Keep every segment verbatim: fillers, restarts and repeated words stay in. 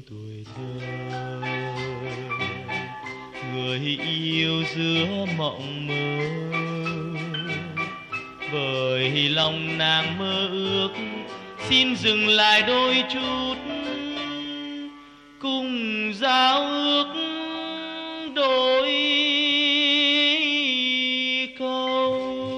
tuổi thơ. Người yêu giữa mộng mơ, bởi lòng nàng mơ ước xin dừng lại đôi chút, cùng giao ước đôi câu.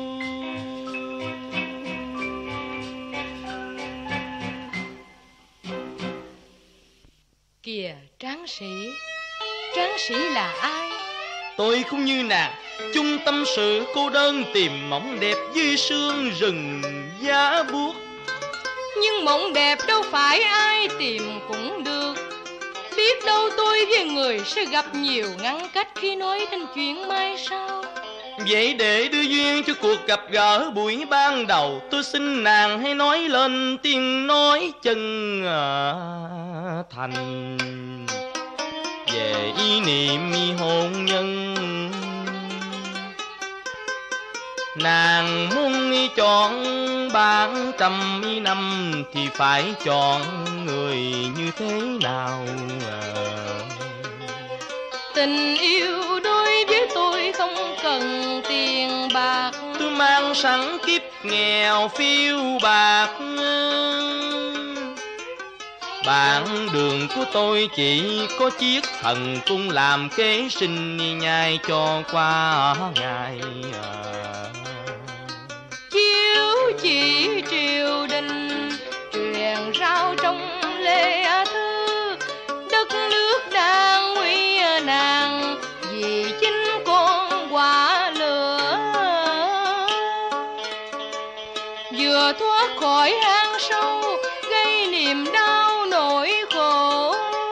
Kìa tráng sĩ, tráng sĩ là ai? Tôi cũng như nàng, chung tâm sự cô đơn tìm mộng đẹp dưới sương rừng giá buốt. Nhưng mộng đẹp đâu phải ai tìm cũng được. Biết đâu tôi với người sẽ gặp nhiều ngăn cách khi nói đến chuyện mai sau. Vậy để đưa duyên cho cuộc gặp gỡ buổi ban đầu, tôi xin nàng hãy nói lên tiếng nói chân thành về ý niệm hôn nhân. Nàng muốn chọn bạn trăm năm thì phải chọn người như thế nào? Tình yêu đối với tôi không cần tiền bạc, tôi mang sẵn kiếp nghèo phiêu bạc. Bạn đường của tôi chỉ có chiếc thần cung làm kế sinh nhai cho qua ngày. Chiếu chỉ triều đình truyền rao trong lễ thư, đất nước đang nguy nan vì chính con quả lửa. Vừa thoát khỏi hang sâu gây niềm đau nỗi khổ,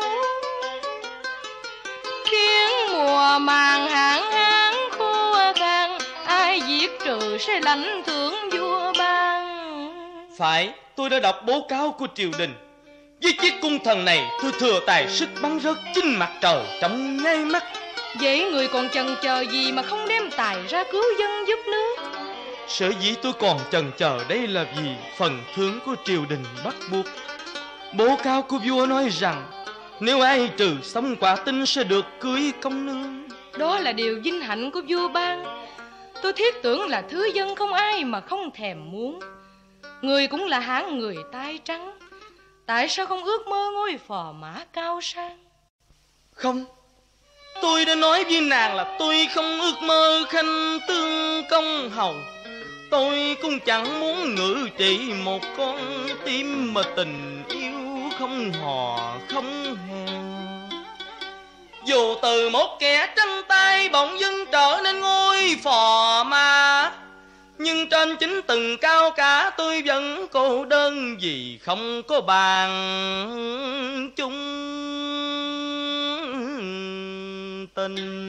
khiến mùa màng hạn hán khô khan, ai giết trừ sẽ lãnh thưởng vua ban. Phải, tôi đã đọc báo cáo của triều đình. Với chiếc cung thần này tôi thừa tài sức bắn rớt chính mặt trời trong ngay mắt. Vậy người còn chần chờ gì mà không đem tài ra cứu dân giúp nước? Sở dĩ tôi còn chần chờ đây là vì phần thưởng của triều đình bắt buộc. Báo cáo của vua nói rằng nếu ai trừ sống quả tinh sẽ được cưới công nương. Đó là điều vinh hạnh của vua ban. Tôi thiết tưởng là thứ dân không ai mà không thèm muốn. Người cũng là hạng người tay trắng, tại sao không ước mơ ngôi phò mã cao sang? Không, tôi đã nói với nàng là tôi không ước mơ khanh tương công hầu. Tôi cũng chẳng muốn ngự trị một con tim mà tình yêu không hò không hẹn. Dù từ một kẻ tranh tay bỗng dưng trở nên ngôi phò mà, nhưng trên chính từng cao cả tôi vẫn cô đơn vì không có bàn chung tình.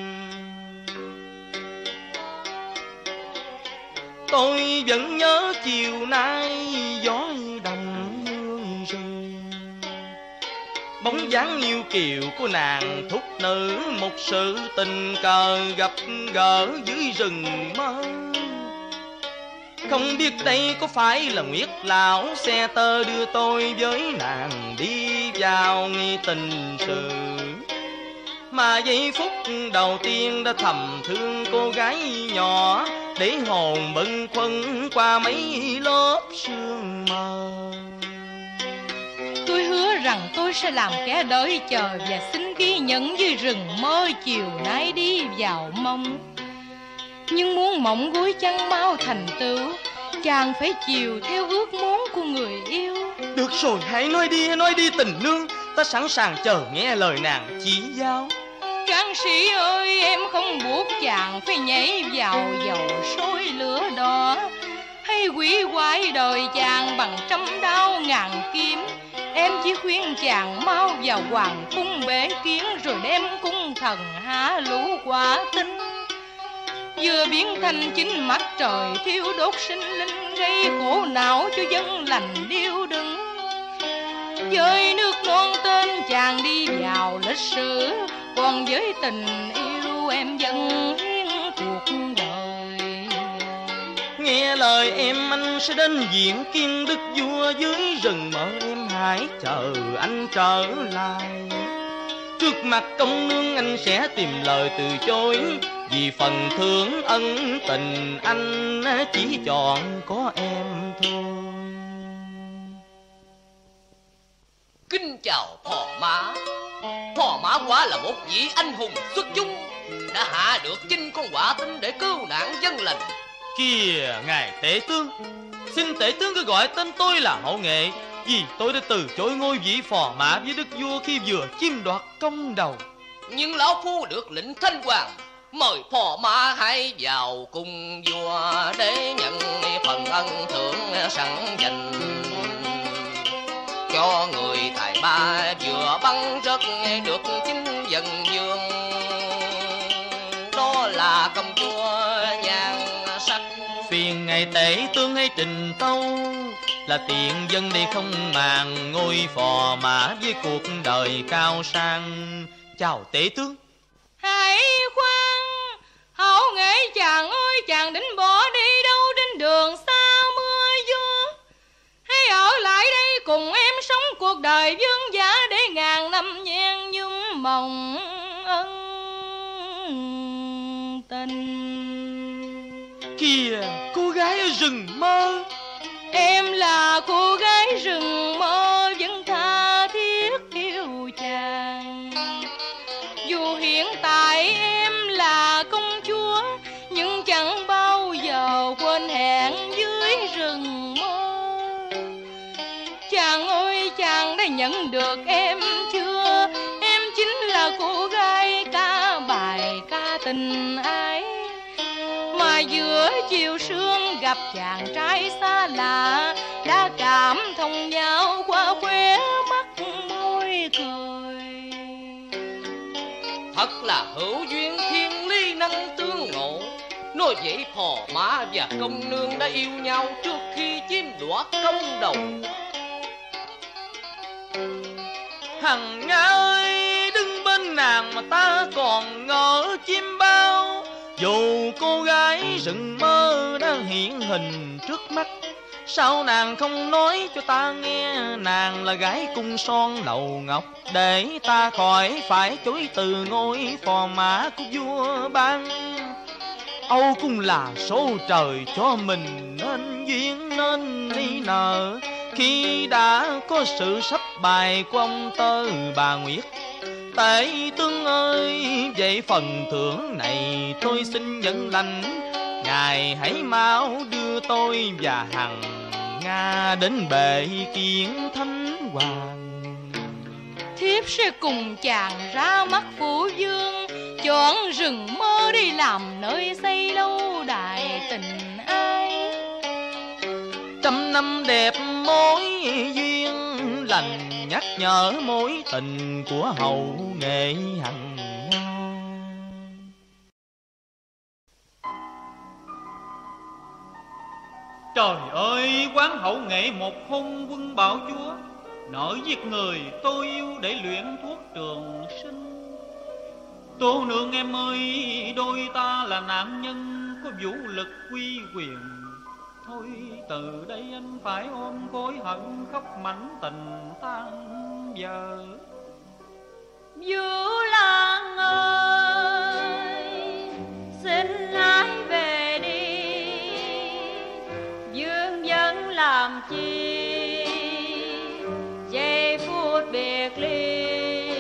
Tôi vẫn nhớ chiều nay gió đồng hương rừng, bóng dáng yêu kiều của nàng thúc nữ một sự tình cờ gặp gỡ dưới rừng mơ. Không biết đây có phải là Nguyệt lão xe tơ đưa tôi với nàng đi vào nghi tình sự, mà giây phút đầu tiên đã thầm thương cô gái nhỏ, để hồn bâng khuâng qua mấy lớp sương mờ. Tôi hứa rằng tôi sẽ làm kẻ đợi chờ và xin ghi nhận dưới rừng mơ chiều nay đi vào mong. Nhưng muốn mộng gối chăn mau thành tựu, chàng phải chiều theo ước muốn của người yêu. Được rồi, hãy nói đi, hãy nói đi tình nương, ta sẵn sàng chờ nghe lời nàng chỉ giáo. Tráng sĩ ơi, em không buộc chàng phải nhảy vào dầu sôi lửa đỏ, hay quỷ quái đời chàng bằng trăm đao ngàn kiếm. Em chỉ khuyên chàng mau vào hoàng cung bể kiến, rồi đem cung thần hạ lũ quả tinh. Vừa biến thành chính mặt trời thiêu đốt sinh linh, gây khổ não cho dân lành điêu đứng. Với nước non tên chàng đi vào lịch sử, còn với tình yêu em vẫn hiến cuộc đời. Nghe lời em anh anh sẽ đến diện kiến đức vua dưới rừng mơ. Em hãy chờ anh trở lại. Trước mặt công nương anh sẽ tìm lời từ chối, vì phần thưởng ân tình anh chỉ chọn có em thôi. Kính chào Phò Mã. Phò Mã quả là một vị anh hùng xuất chúng, đã hạ được chinh con quả tính để cứu nạn dân lành. Kìa ngài tể tướng, xin tể tướng cứ gọi tên tôi là Hậu Nghệ, vì tôi đã từ chối ngôi vị Phò Mã với đức vua khi vừa chiếm đoạt công đầu. Nhưng lão phu được lệnh Thanh Hoàng, mời Phò Mã hãy vào cùng vua để nhận phần ân thưởng sẵn dành cho người tài ba vừa bắn rất được chính dân dương. Đó là công chúa nhan sắc. Phiền ngài tể tướng hay trình tâu, là tiện dân đây không màng ngôi Phò Mã với cuộc đời cao sang. Chào tể tướng. Hãy khoan, Hậu Nghệ chàng ơi, chàng định bỏ đi đâu trên đường xa mưa gió? Hãy ở lại đây cùng em sống cuộc đời vương giả, để ngàn năm nhen nhung mộng ân tình. Kìa cô gái ở rừng mơ, em là cô gái rừng mơ vẫn tha thiết yêu chàng. Dù hiện tại em là công chúa, nhưng chẳng bao giờ quên hẹn dưới rừng mơ. Chàng ơi, chàng đã nhận được em chưa? Em chính là cô gái ca bài ca tình ái, mà giữa chiều sương gặp chàng trai xa lạ, đã cảm thông nhau qua khóe mắt môi cười. Thật là hữu duyên thiên lý năng tương ngộ. Nói vậy Phò Mã và công nương đã yêu nhau trước khi chiếm đoạt công đầu. Hằng Nga ơi, đứng bên nàng mà ta còn ngỡ chim bao. Dù cô gái rừng mơ đang hiện hình trước mắt, sao nàng không nói cho ta nghe nàng là gái cung son đầu ngọc, để ta khỏi phải chối từ ngôi Phò Mã của vua ban. Âu cũng là số trời cho mình nên duyên nên ly nợ, khi đã có sự sắp bài của ông Tơ bà Nguyệt. Tể tướng ơi, vậy phần thưởng này tôi xin nhận lãnh, ngài hãy mau đưa tôi và Hằng Nga đến bệ kiến Thánh Hoàng. Thiếp sẽ cùng chàng ra mắt phủ dương, chọn rừng mơ đi làm nơi xây lâu đài tình ai. Trăm năm đẹp mối duyên lành, nhắc nhở mối tình của Hậu Nghệ Hằng Nga. Trời ơi, quán Hậu Nghệ một hôn quân bảo chúa, nỡ giết người tôi yêu để luyện thuốc trường sinh. Tô nương em ơi, đôi ta là nạn nhân có vũ lực quy quyền. Thôi từ đây anh phải ôm khối hận khóc mảnh tình tan vỡ. Vũ Lan ơi, xin hãy về đi, dương vấn làm chi giây phút biệt ly.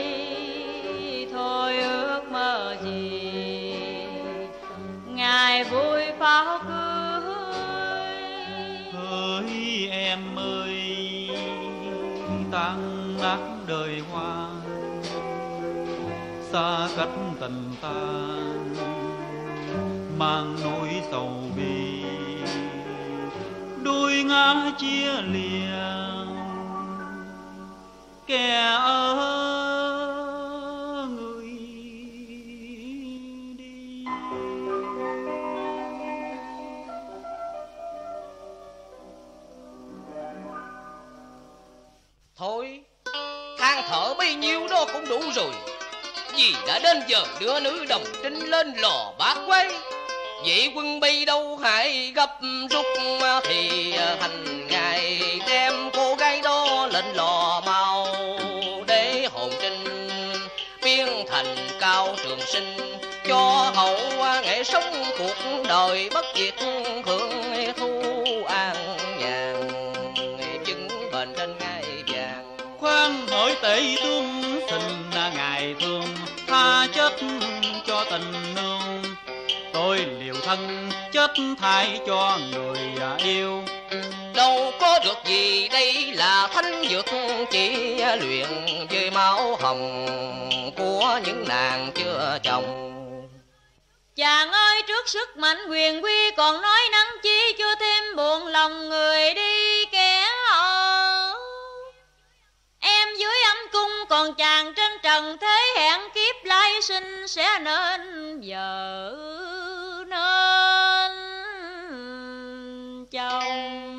Thôi ước mơ gì ngài vui pháo cưới. Hỡi em ơi, tan nát đời hoa, xa cách tình ta mang nỗi sầu bi. Đôi ngã chia lìa kẻ ở người đi. Thôi than thở bấy nhiêu đó cũng đủ rồi, vì đã đến giờ đưa nữ đồng trinh lên lò bát quay. Vậy quân Bi đâu hãy gấp rút thì hành ngày đem cô gái đó lên lò mau, để hồn trinh biến thành cao trường sinh, cho hậu nghệ sống cuộc đời bất diệt, hưởng thu an nhàn, chứng bền trên ngai vàng. Khoan hỏi tể tướng xin ngài thương tha chết cho tình nương, tôi liều thân chết thay cho người yêu. Đâu có được gì, đây là thánh dược chỉ luyện với máu hồng của những nàng chưa chồng. Chàng ơi, trước sức mạnh quyền quy còn nói năng chi, cho thêm buồn lòng người đi kẻ ở. Em dưới ấm cung còn chàng trên trần thế, hẹn kiếp lai sinh sẽ nên vợ nên chồng.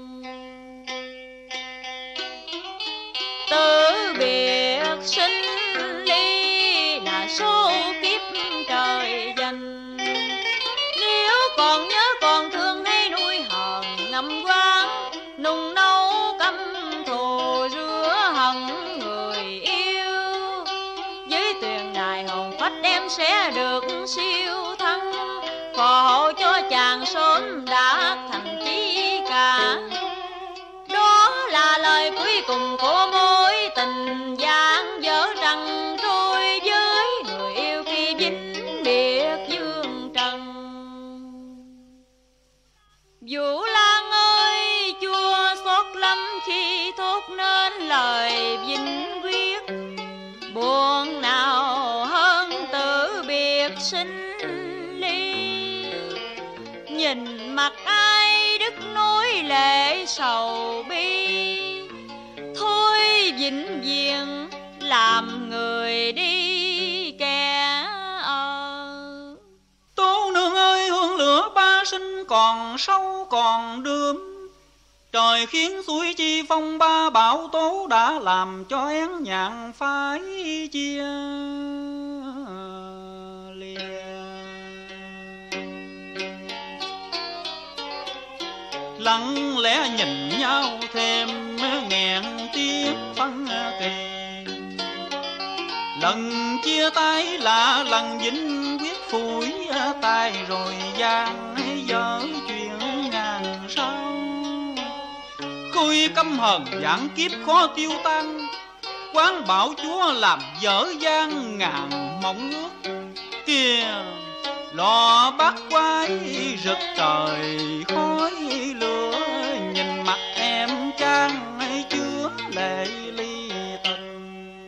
Từ biệt sinh ly là số kiếp trời dành, nếu còn nhớ còn thương hay nuôi hờn ngầm quán, nung nấu căm thù rửa hận người yêu. Với tuyền đài hồn phách em sẽ được siêu thắng, phò hộ cho chàng sớm đã thành chí cả. Đó là lời cuối cùng của mối tình gian dở trăng trôi, với người yêu khi vĩnh biệt dương trần. Vũ Lan ơi, chua xót lắm khi thốt nên lời vĩnh quyết, buồn nào hơn tử biệt sinh ly. Nhìn mặt ai đứt nối lệ sầu bi, thôi vĩnh viễn làm người đi kẻ ở. Tố nương ơi, hương lửa ba sinh còn sâu còn đượm, trời khiến suối chi phong ba bão tố đã làm cho én nhạn phái chia lìa. Lặng lẽ nhìn nhau thêm nghẹn tiếng phân kỳ, lần chia tay là lần vĩnh quyết phủi tay, rồi gian dở chuyện ngàn sao. Khôi căm hờn vạn kiếp khó tiêu tan, quán bảo chúa làm dở dang ngàn mộng ước. Kìa lò bát quái rực trời khói lửa, nhìn mặt em trang chứa lệ ly tình.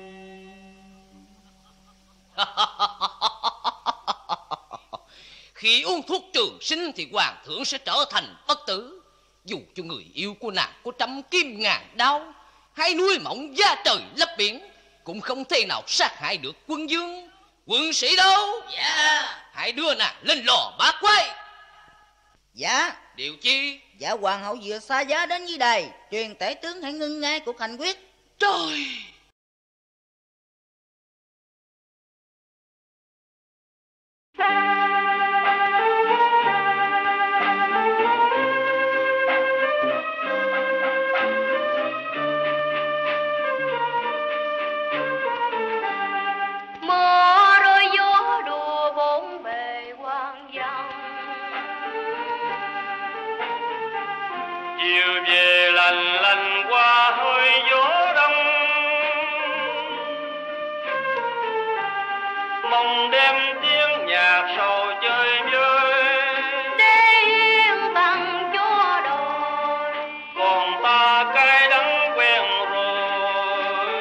Khi uống thuốc trường sinh thì hoàng thượng sẽ trở thành bất tử. Dù cho người yêu của nàng có trăm kim ngàn đau, hay nuôi mộng da trời lấp biển, cũng không thể nào sát hại được quân vương. Quân sĩ đâu? Dạ. Hãy đưa nàng lên lò bát quái. Dạ. Điều chi? Dạ, hoàng hậu vừa xa giá đến dưới đài, truyền tể tướng hãy ngưng ngay cuộc hành quyết. Trời! Chiều về lành lành qua hơi gió đông, mong đêm tiếng nhạc sầu chơi vơi, để hiến tặng cho đời. còn ta cay đắng quen rồi.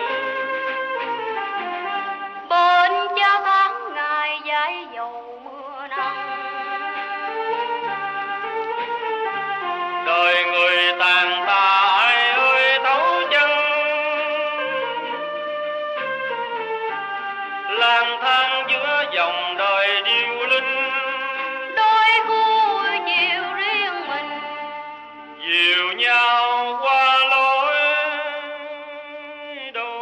Bên cha tháng ngày dãi dầu mưa nắng, đời người tàn tạ ai ơi thấu chân, lang thang giữa dòng đời điêu linh. đôi cu chiều riêng mình, Dìu nhau qua lối đô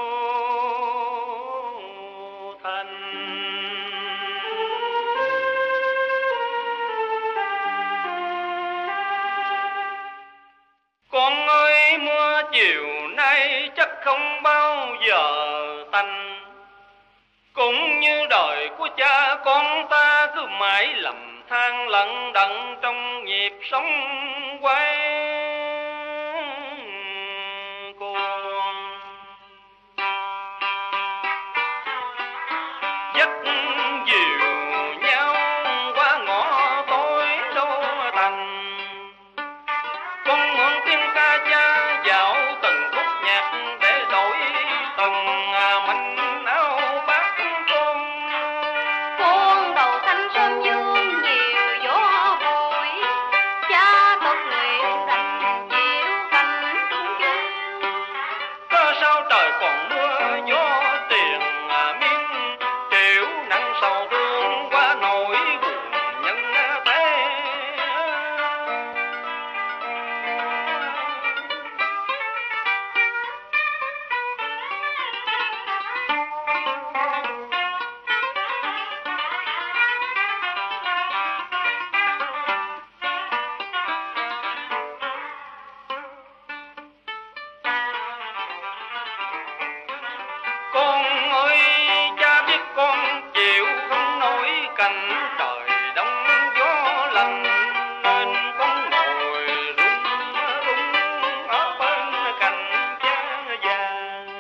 thành. của cha con ta cứ mãi lầm than lận đận trong nhịp sống quay cuồng. Dắt dìu nhau qua ngõ tối đâu thành, con mượn tiếng ca cha dạo từng khúc nhạc để đổi từng mảnh áo bát cơm. Con đầu thanh sớm dương nhiều gió bụi, cha tập luyện đành chịu canh chiêu. Có sao trời còn mưa gió tiền miên, triệu nặng sầu thương qua nỗi buồn nhân thế. Con ơi cha biết con chịu không nổi cảnh trời đông gió lạnh, nên con ngồi run run ở bên cạnh cha già.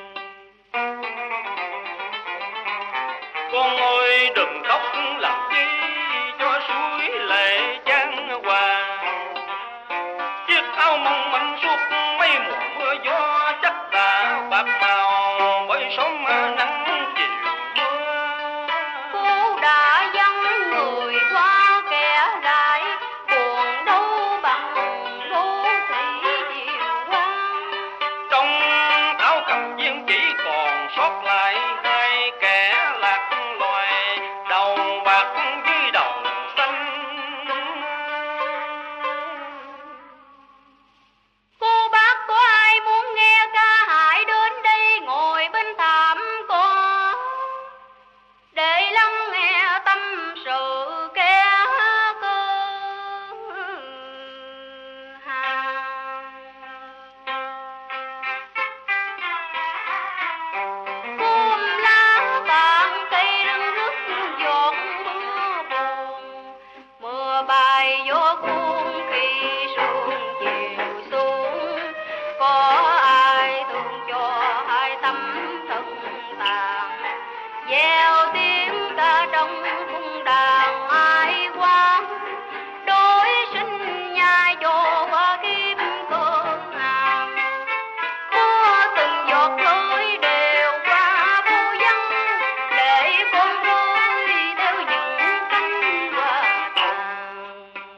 Con ơi đừng khóc làm chi cho suối lệ chan hòa, chiếc áo mong manh suốt mấy mùa mưa gió chắc đã bạc màu bởi sớm nắng chiều mưa. Cô đã dâng người qua kẻ lại, buồn đâu bằng đô thị chiều quang. Trong thảo cầm viên chỉ còn sót lại hai kẻ lạc loài, đầu bạc với đầu xanh. Cô bác có ai muốn nghe ca hãy đến đây ngồi bên thảm cỏ, để lắng nghe tâm sự kẻ cơ hàng. Côm lá vàng cây rưng rức giọt mưa buồn, mưa bay gió cuốn khi sương chiều xuống. Có ai thương cho hai tâm thân tàn, gieo tiếng ca trong cung đàn ai quán, đối sinh nhai cho qua kiếp cơ hàng. Mưa từng giọt rơi đều qua vô vân, để con rơi theo những cánh hoa tàn.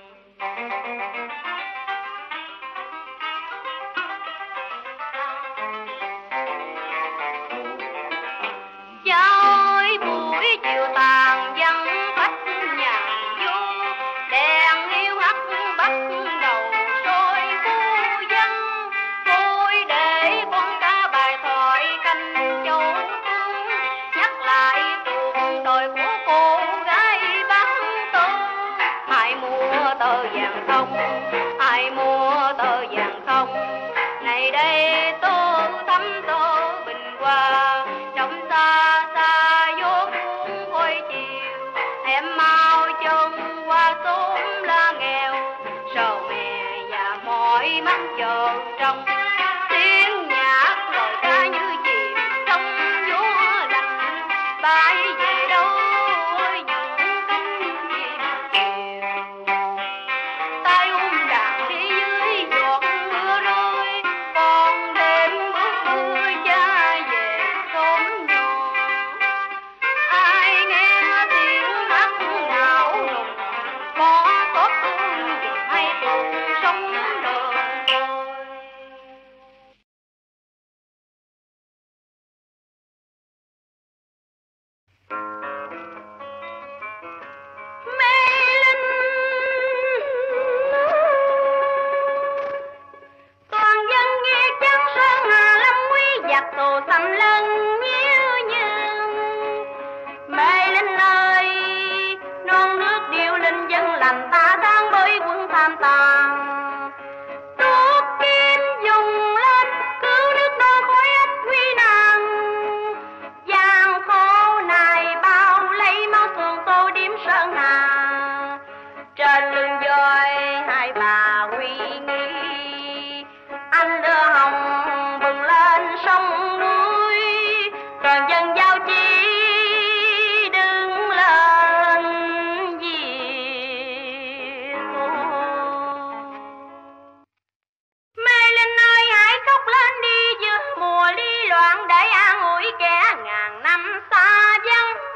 Cha ơi buổi chiều tàn vắng khách nhàn vô, đèn hiu hắt bắt đầu soi phố dân. Thôi để con ca bài thoại canh châu phương, nhắc lại cuộc đời của cô gái bán tôm. Ai mua tờ vàng không, ai mua tờ vàng không, này đây tô thắm tô bình hoa. Trong xa xa vô cuốn khói chiều, em mau chân qua xóm la nghèo, sầu mè và mỏi mắt chờ trong. Tiếng nhạc lời ca như chìm trong gió lạnh, bay về đâu những cánh chim kiều. Tay ôm đàn đi dưới giọt mưa rơi, còn đêm bước mưa cha về xóm nhỏ. Ai nghe tiếng hát ngào nùng, có xót thương dùm hay cuộc sống đời tôi.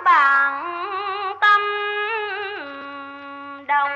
bạn tâm đồng.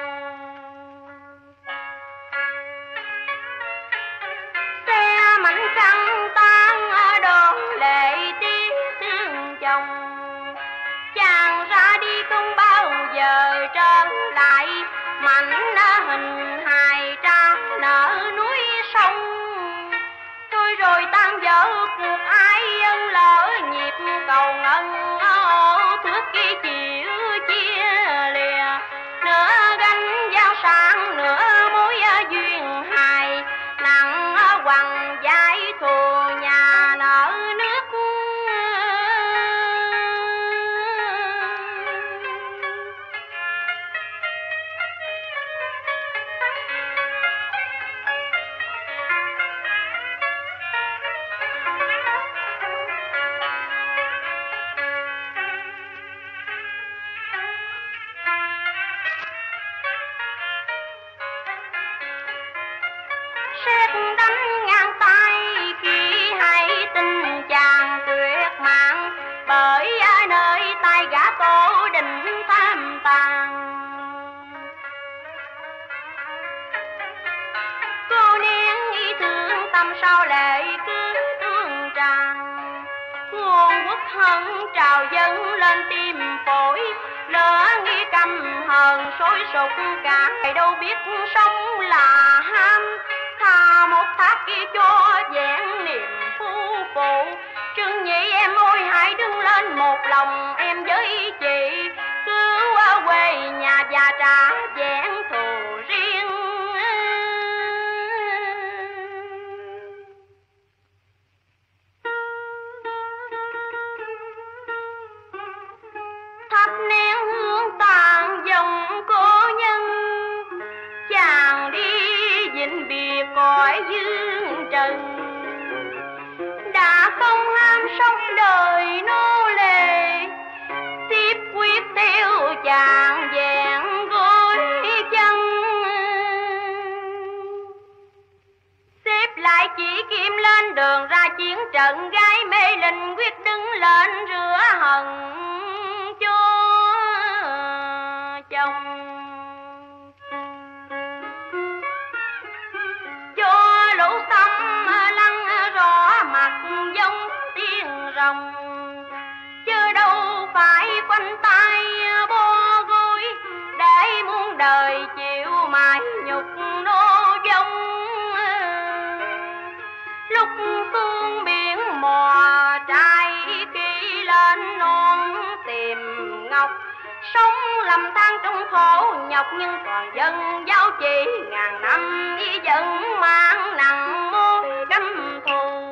Xe mảnh trăng tan đón lệ tiếc thương chồng, chàng ra đi không bao giờ trở lại, mảnh hình hài tráng nở núi sông. Thôi rồi tan vỡ cuộc ai ân lỡ nhịp cầu ngân thước kia chịu chia lìa, nửa gánh giao sang nửa mối duyên hài, nặng quằn vai thù nhà nợ nước. Xét đánh ngang tay khi hay tin chàng tuyệt mạng, bởi ai nơi tay gã tổ đình tham tàn. Cô niên ý thương tâm sao lệ cứ tương tràn, nguồn quốc hận trào dâng lên tim phổi, lỡ nghĩ căm hờn sôi sục cả đâu biết sống là ham. Thà một thác kia cho vẹn niềm phu phụ, Trương Nhị em ơi hãy đứng lên một lòng em với chị, cứu quê nhà và trả vẹn thù riêng. Thắp nén hương tàn dòng cô nhân, chàng đi vĩnh biệt cõi dương trần, đã không ham sống đời nô lệ, tiếp quyết theo chàng vẹn gối chân. Xếp lại chỉ kim lên đường ra chiến trận, gái mê linh quyết đứng lên rửa hận cho chồng. Cho lũ tâm lăn rõ mặt giống tiếng rồng, chứ đâu phải quanh tay bo gối, để muôn đời chịu mãi nhục nô vong. Lúc phương biển mò trai kỳ lên non tìm ngọc, sống lầm than trong khổ nhọc nhưng còn dân giao chỉ ngàn năm y dân mang nặng mối căm thù.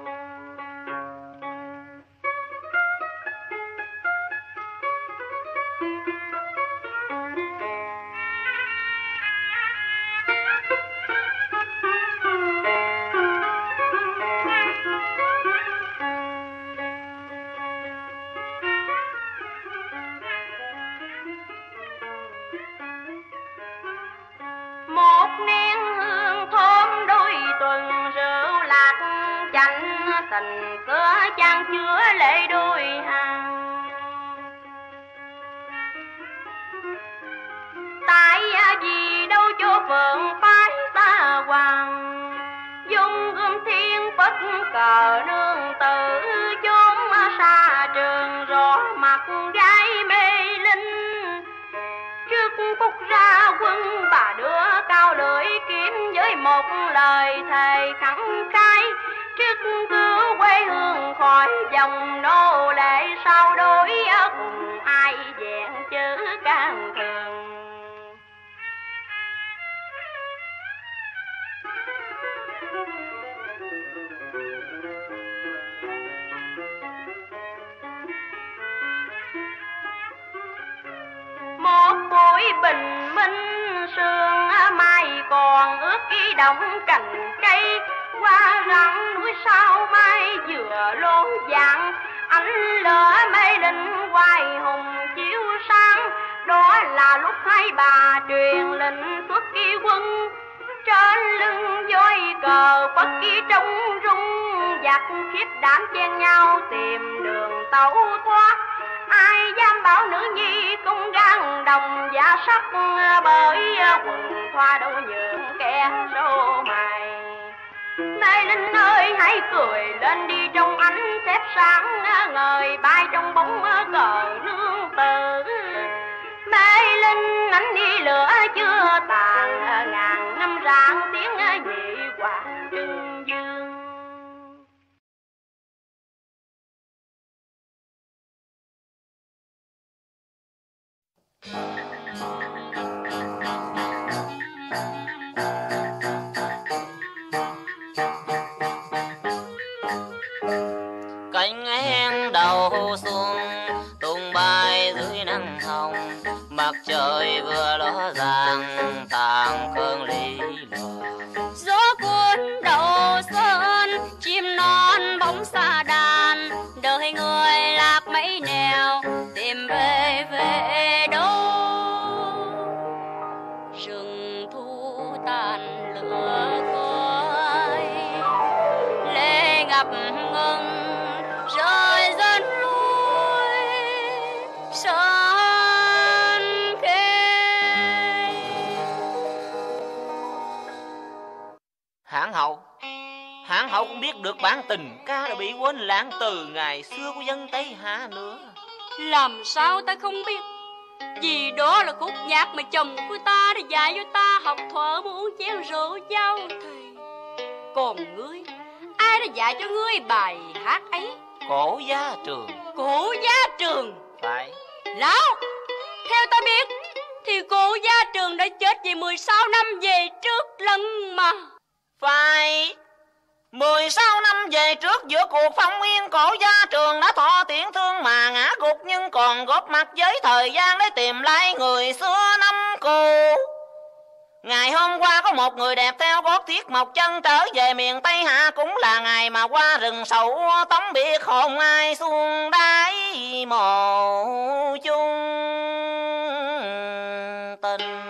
Một nén hương thơm đôi tuần rượu lạc chanh, tình cửa chan chứa lệ đôi hàng. Tại vì đâu cho phượng phái ta hoàng, dung gươm thiên bất cờ nương tử, chốn xa trường rõ mặt gái mê linh. Trước phút ra quân bà đưa cao lưỡi kiếm với một lời thề khẳng khái, trước cứu quê hương khỏi dòng nô lệ, sau đối cùng ai vẹn chữ can thường. Một buổi bình minh sương mai còn ướt ý động cành cây, qua rặng núi sao mai vừa lố dạng, ánh lửa mê linh hoài hùng chiếu sáng. Đó là lúc hai bà truyền lệnh xuất kỳ quân, trên lưng voi cờ bất kỳ trống rung, giặc khiếp đảm chen nhau tìm đường tẩu thoát. Ai dám hoa đâu nhường kẻ râu mày. Mê Linh ơi hãy cười lên đi trong ánh xếp sáng ngời bay trong bóng cờ nương tử. Mê Linh ánh đi lửa chưa tàn ngàn năm rạng tiếng nhị hoàng trưng dương. Cánh én đầu xuân tung bay dưới nắng hồng, mặt trời vừa ló dạng tàn cơn ly loạn. Gió cuốn đầu xuân chim non bóng xa đàn, đời người lạc mấy nẻo tìm về về đâu. Rừng thu tàn lửa khói lệ ngập ngừng rơi dần lui sơn khê. Hãn hậu, hãn hậu cũng biết được bản tình ca đã bị quên lãng từ ngày xưa của dân Tây Hạ nữa. Làm sao ta không biết, vì đó là khúc nhạc mà chồng của ta đã dạy cho ta học thuở muốn chén rượu giao thầy. Còn ngươi, ai đã dạy cho ngươi bài hát ấy? Cổ Gia Trường. Cổ Gia Trường? Phải. Lão, theo ta biết thì Cổ Gia Trường đã chết vì mười sáu năm về trước lần mà. Phải. Mười sáu năm về trước giữa cuộc phong yên, Cổ Gia Trường đã thọ tiễn thương mà ngã gục, nhưng còn góp mặt với thời gian để tìm lại người xưa năm cũ. Ngày hôm qua có một người đẹp theo gót Thiết Mộc chân trở về miền Tây Hạ, cũng là ngày mà qua rừng sầu tống biệt hồn ai xuông đáy mồ chung tình.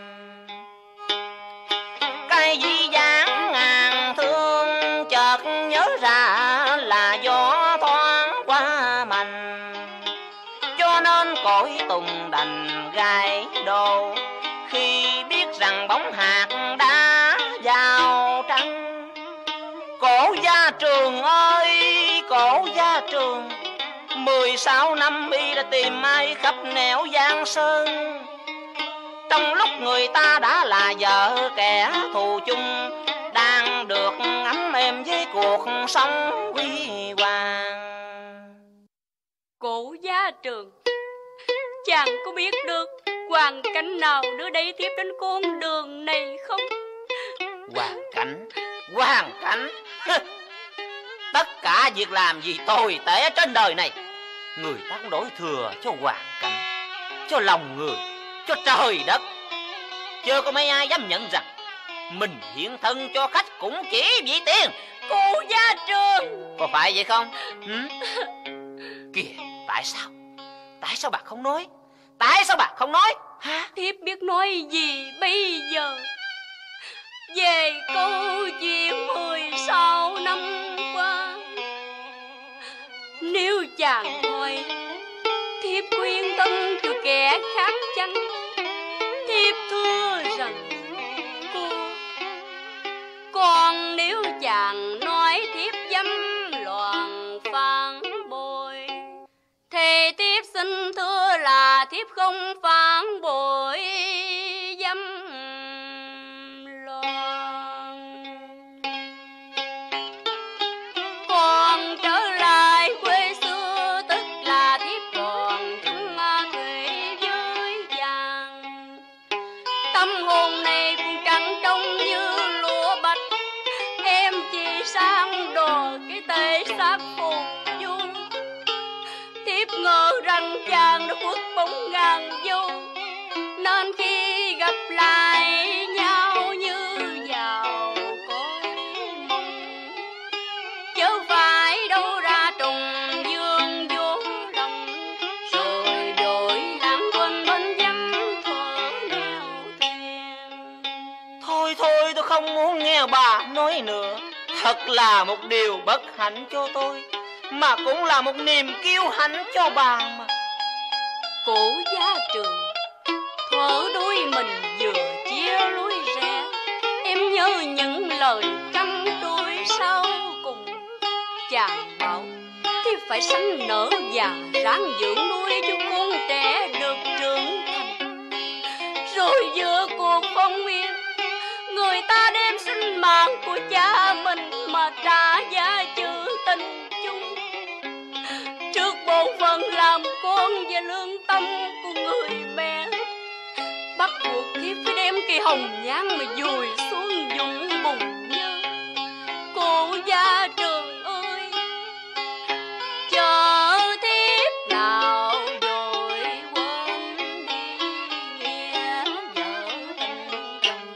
Cây dĩ dáng ngàn thương chợt nhớ ra là gió thoáng qua mạnh, cho nên cõi tùng đành gai đồ khi biết rằng bóng hạt đã vào trăng. Cổ Gia Trường ơi, Cổ Gia Trường, mười sáu năm y đã tìm ai khắp nẻo giang sơn. Trong lúc người ta đã là vợ kẻ thù chung, đang được ấm êm với cuộc sống huy hoàng. Cổ Gia Trường, chàng có biết được hoàn cảnh nào đưa đẩy tiếp đến con đường này không? Hoàn cảnh, hoàn cảnh. Tất cả việc làm gì tồi tệ trên đời này, người ta cũng đổi thừa cho hoàn cảnh, cho lòng người, cho trời đất. Chưa có mấy ai dám nhận rằng mình hiện thân cho khách cũng chỉ vì tiền. Cổ Gia Trường, có phải vậy không? Ừ? Kìa, tại sao? Tại sao bà không nói? Tại sao bà không nói? Hả? Thiếp biết nói gì bây giờ về câu chuyện mười sáu năm qua. Nếu chàng hỏi thiếp khuyên tâm cho kẻ khác chăng, thiếp thưa rằng cô. Còn nếu chàng nói thiếp dâm loạn phản bội, thì thiếp xin thưa là thiếp không phản bội dâm loạn. Còn trở lại quê xưa, tức là thiếp còn chung thủy với chàng. Tâm hồn này cũng trắng trong như lúa bạch, em chỉ sang đồ cái tê xác phục du. Thiếp ngờ rằng chàng đã khuất bóng ngàn du, nên khi gặp lại nhau như vào cõi mộng, chớ phải đâu ra trùng dương vô lòng, rồi vội lãng quên bên dâm thuở nghèo thèn. Thôi thôi, tôi không muốn nghe bà nói nữa. Thật là một điều bất hạnh cho tôi, mà cũng là một niềm kiêu hãnh cho bà mà. Cổ Gia Trường, thuở đôi mình vừa chia lối chàng bảo thì phải sanh nở già ráng dưỡng nuôi cho con trẻ được trưởng thành. Rồi giữa cuộc phong nguyên, người ta đem sinh mạng của cha mình mà trả giá chữ tình chung. Trước bổn phận làm con và lương tâm của người mẹ, bắt buộc thiếp phải đem cây hồng nhang mà vùi xuống dũng bùn nhơ. Cô gia Trường ơi, chờ thiếp nào rồi quên đi nghĩa vợ tình chồng.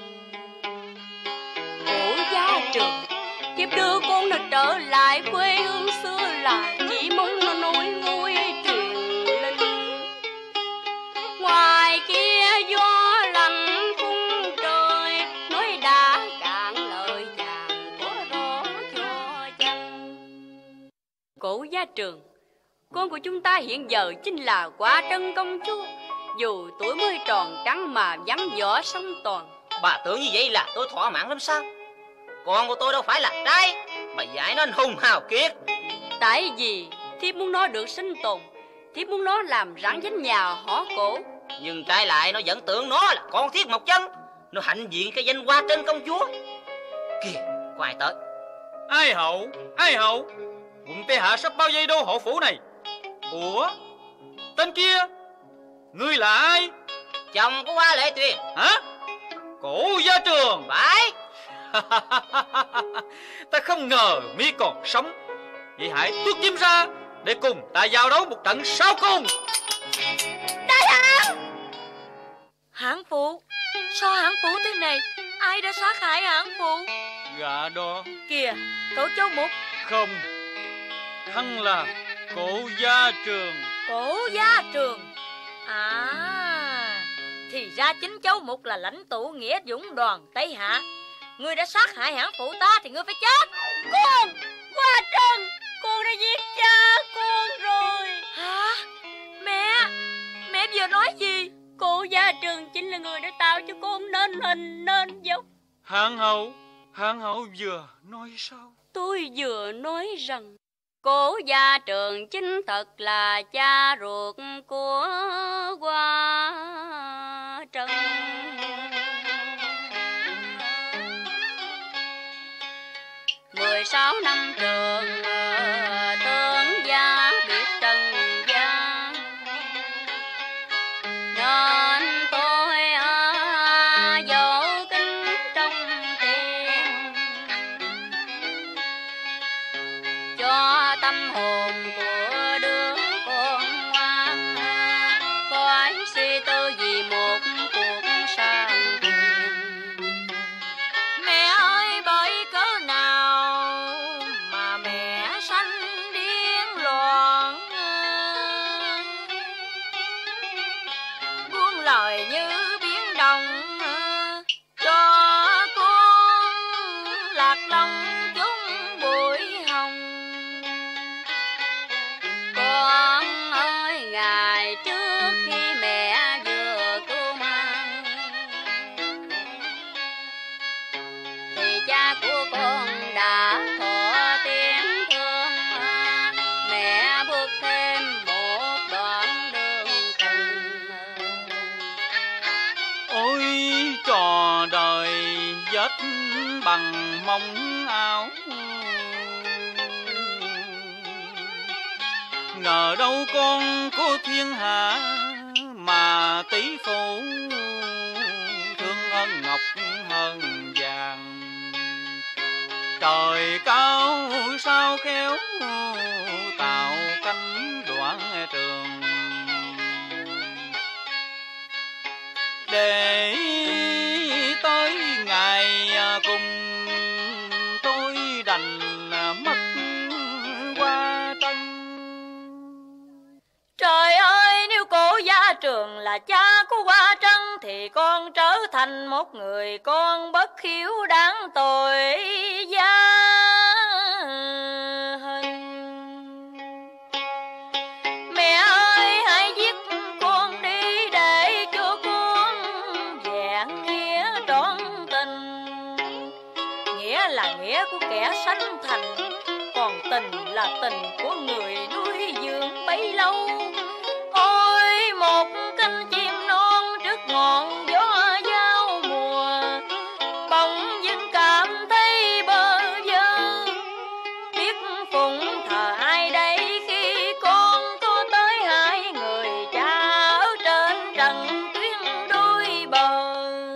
Cô gia Trường, thiếp đưa con nó trở lại quê hương xưa là chỉ mong nó nối ngôi truyền linh. Ngoài kia gió lạnh phun trời, nói đã cạn lời chàng có rõ cho chăng. Cổ gia Trường, con của chúng ta hiện giờ chính là Quả Trân công chúa. Dù tuổi mới tròn trắng mà vắng võ song toàn. Bà tưởng như vậy là tôi thỏa mãn lắm sao? Con của tôi đâu phải là trai, bà dạy nó hùng hào kiệt. Tại vì thiếp muốn nó được sinh tồn, thiếp muốn nó làm rạng danh nhà họ Cổ. Nhưng trái lại nó vẫn tưởng nó là con Thiết Mộc Chân, nó hạnh diện cái danh Hoa Trân công chúa. Kìa, có ai tới? Ai hậu, ai hậu? Quận Tây Hạ sắp bao vây đô hộ phủ này. Ủa, tên kia, ngươi là ai? Chồng của Hoa Lệ Tuyền. Hả? Cổ gia Trường. Phải. Ta không ngờ mi còn sống. Vậy hãy tuốt chim ra để cùng ta giao đấu một trận sau cùng. Đại hãn! Hãn phụ, sao hãn phụ thế này? Ai đã sát hại hãn phụ? Gã đó. Kìa, cậu Châu Mục. Không, hắn là Cổ gia Trường. Cổ gia Trường. À, thì ra chính Châu Mục là lãnh tụ nghĩa dũng đoàn Tây Hạ. Ngươi đã sát hại hãn phụ ta thì ngươi phải chết. Con, Hoa Trân, con đã giết cha con rồi. Hả? Mẹ, mẹ vừa nói gì? Cổ gia Trường chính là người đã tạo cho con nên hình nên dốc. Hãn hậu, hãn hậu vừa nói sao? Tôi vừa nói rằng Cổ gia Trường chính thật là cha ruột của Hoa Trân. Mười sáu năm trường tướng gia biết trần gian, nên tôi dấu kính trong tim cho tâm hồn của đứa con ngoan, khỏi suy tư vì một cuộc sang tiền. Mẹ ơi, bởi cớ nào mà mẹ sanh điên loạn, buông lời như biển động cho con lạc lòng chung bụi hồng. Con ơi, ngày trước khi mẹ vừa cứu mang thì cha của con đã thọ tiếng thương, mẹ bước thêm một đoạn đường cùng. Ôi trò đời vết bằng mong áo, ngờ đâu con của thiên hạ mà tỷ phụ thương ân ngọc hơn vàng. Trời cao sao khéo tạo cánh đoạn trường, để tới ngày cùng tôi đành mất Hoa Trân. Trời ơi, nếu Cổ gia Trường là cha của Hoa Trân thì con trở thành một người con bất hiếu đáng tội gia hình. Mẹ ơi, hãy giết con đi để cho con vẹn nghĩa trọn tình. Nghĩa là nghĩa của kẻ sanh thành, còn tình là tình của người nuôi dưỡng bấy lâu. Ôi một cánh chim non trước ngọn gió giao mùa, bỗng dưng cảm thấy bơ vơ, biết phụng thờ ai đây khi con có tới hai người cha ở trên trần tuyến đôi bờ.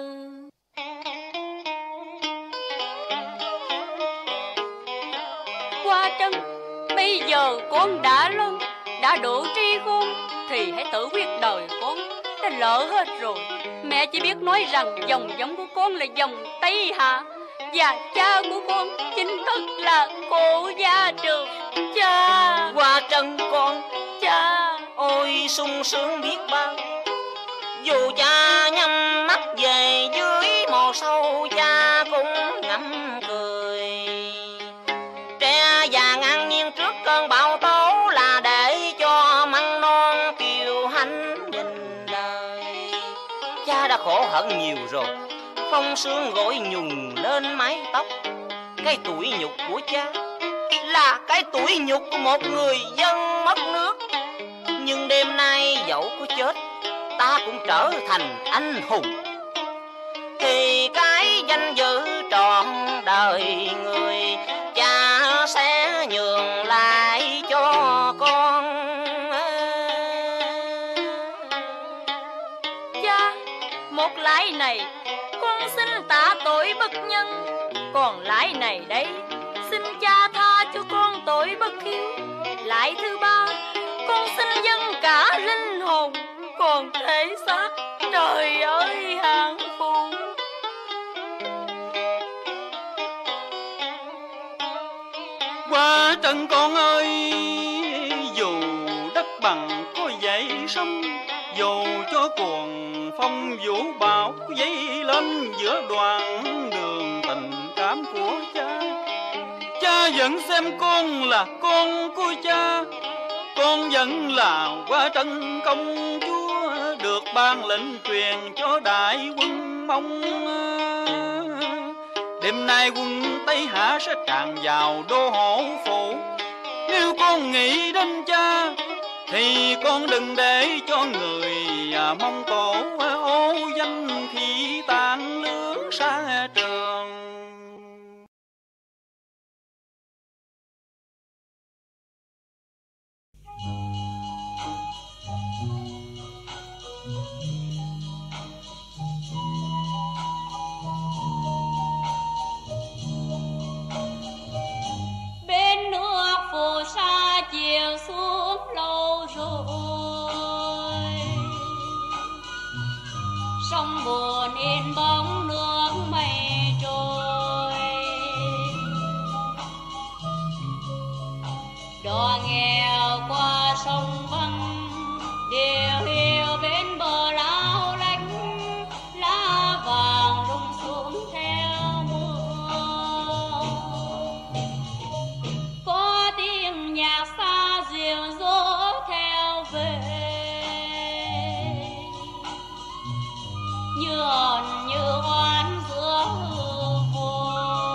Qua Trân, bây giờ con đã lớn, đã đủ tri khôn, thì hãy tự quyết đời con. Đã lỡ hết rồi. Mẹ chỉ biết nói rằng dòng giống của con là dòng Tây Hạ, và cha của con chính thức là Cổ Gia Trường. Cha. Qua Trân con, cha. Ôi sung sướng biết bao. Dù cha nhắm mắt về dưới mồ sâu, cha cũng ngậm cười. Trẻ già ngang nhiên trước cơn bão tố, là để cho măng non kiều hãnh nhìn đời. Cha đã khổ hận nhiều rồi, phong sương gội nhùng lên mái tóc. Cái tuổi nhục của cha là cái tuổi nhục của một người dân mất nước. Nhưng đêm nay dẫu có chết, ta cũng trở thành anh hùng, thì cái danh dự trọn đời người cha sẽ nhường lại cho con. Cha, một lãi này con xin tạ tội bất nhân, còn lãi này đây xin cha tha cho con tội bất hiếu. Lãi thứ ba, con xin dâng cả linh hồn, còn thể xác trời ơi hạng phụ. Qua Trân con ơi, dù đất bằng có dậy sóng, dù cho cuồng phong vũ bão dấy lên giữa đoạn đường tình cảm của cha, cha vẫn xem con là con của cha. Con vẫn là Qua Trân công chúa, được ban lệnh truyền cho đại quân Mông. Đêm nay quân Tây Hạ sẽ tràn vào đô hộ phủ. Nếu con nghĩ đến cha, thì con đừng để cho người Mông Cổ ô danh khi tan lưỡng xa trường. Bên nước phù sa chiều xuống lâu rồi, sông buồn in bóng nước mây trôi. Đò nghèo qua sông vắng, điều hiu bên bờ lao lách, lá vàng rung xuống theo mưa. Có tiếng nhạc xa dịu dỗ theo về, như hồn như oán giữa hư vô.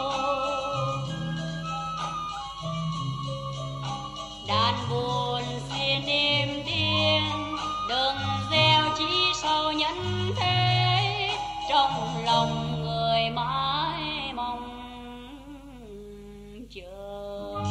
Đàn buồn xin im tiếng, đừng gieo chỉ sâu nhân thế, trong lòng người mãi mong chờ.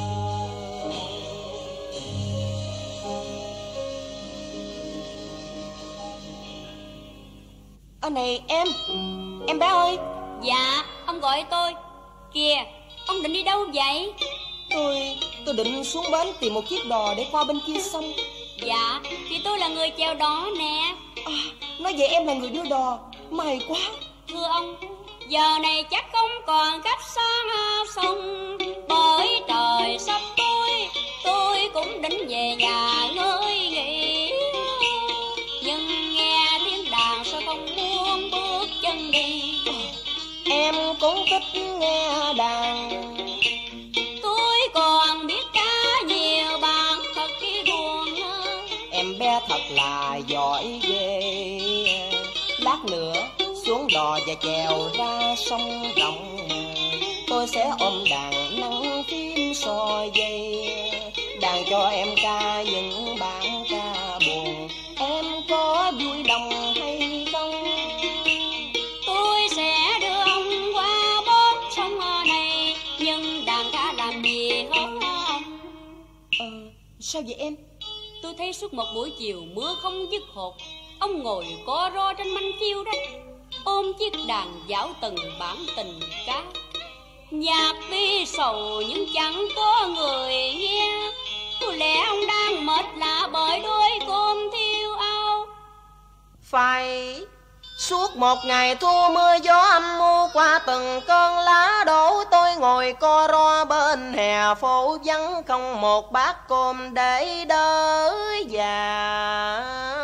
À này em, em bé ơi. Dạ, ông gọi tôi. Kìa, ông định đi đâu vậy? Tôi, tôi định xuống bến tìm một chiếc đò để qua bên kia sông. Dạ, thì tôi là người chèo đò nè. À, nói vậy em là người đưa đò, may quá. Thưa ông, giờ này chắc không còn cách xa sông, bởi trời sắp tối, tôi cũng định về nhà ngơi nghỉ. Nhưng nghe tiếng đàn sao không muốn bước chân đi. Em cũng thích nghe đàn, tôi còn biết cá nhiều bạn thật khi buồn. Em bé thật là giỏi ghê. Lát nữa xuống đò và chèo ra sông rộng, tôi sẽ ôm đàn nắng phím soi dây. cho em ca những bản ca buồn. Em có vui lòng hay không? Tôi sẽ đưa ông qua bốt sông này, nhưng đàn ca làm gì hả? Ờ, sao vậy em? Tôi thấy suốt một buổi chiều mưa không dứt hột, ông ngồi co ro trên manh phiêu rách, ôm chiếc đàn dạo từng bản tình ca. Nhạc tuy sầu nhưng chẳng có người nghe, có lẽ ông đang mệt lạ bởi đôi cơm thiêu ao. Phải suốt một ngày thu mưa gió âm mưu, qua từng cơn lá đổ tôi ngồi co ro bên hè phố vắng, không một bát cơm để đỡ già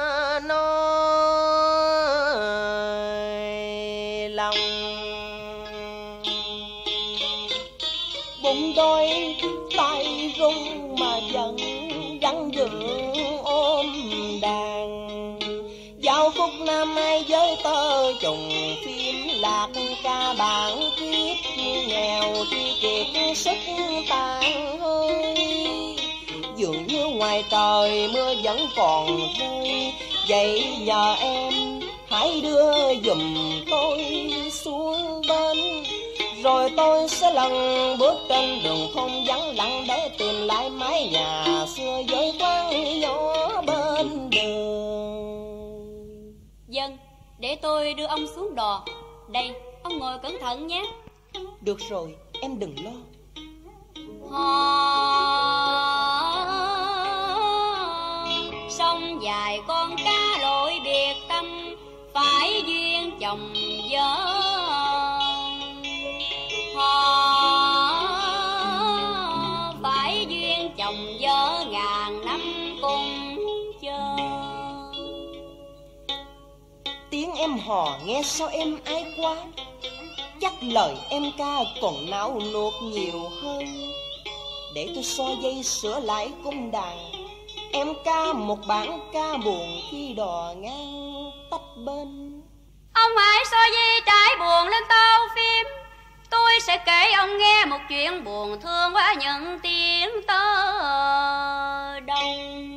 nỗi lòng. Bụng đôi tay rung mà vẫn gắng gượng ôm đàn. Giao khúc năm ai với tơ trùng phim lạc ca bản kiếp nghèo tri kiệt sức tàn hơi. Dường như ngoài trời mưa vẫn còn rơi, vậy nhờ em hãy đưa giùm tôi xuống bên, rồi tôi sẽ lần bước trên đường thôn vắng lặng để tìm lại mái nhà xưa với quán nhỏ bên đường. Dân, để tôi đưa ông xuống đò. Đây, ông ngồi cẩn thận nhé. Được rồi, em đừng lo. Sông dài con cá lội biệt tâm, phải duyên chồng vợ. Phải duyên chồng vợ ngàn năm cùng chờ. Tiếng em hò nghe sao em ái quá, chắc lời em ca còn não nuột nhiều hơn. Để tôi so dây sửa lại cung đàn, em ca một bản ca buồn khi đò ngang tách bên. Ông hãy so dây trái buồn lên tàu phim, tôi sẽ kể ông nghe một chuyện buồn thương qua những tiếng tơ đông.